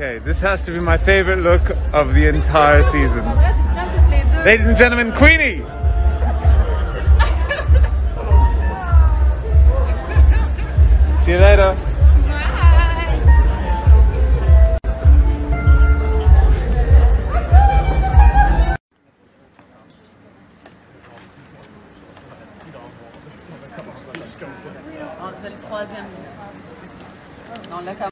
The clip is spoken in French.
Okay, this has to be my favorite look of the entire season. Ladies and gentlemen, Queenie! See you later. C'est le troisième. Non, là, quand